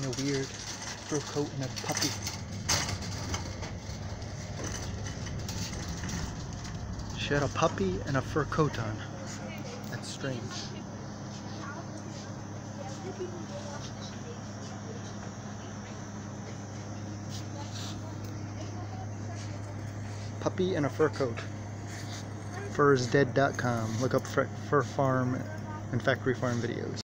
a weird fur coat and a puppy. She had a puppy and a fur coat on. That's strange. Puppy and a fur coat. Fursdead.com. Look up fur farm and factory farm videos.